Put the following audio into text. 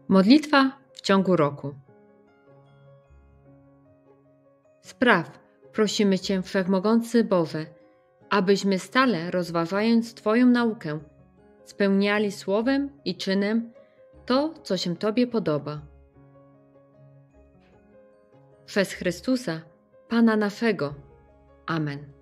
Modlitwa w ciągu roku. Spraw, prosimy Cię, Wszechmogący Boże, abyśmy stale rozważając Twoją naukę, spełniali słowem i czynem to, co się Tobie podoba. Przez Chrystusa, Pana naszego. Amen.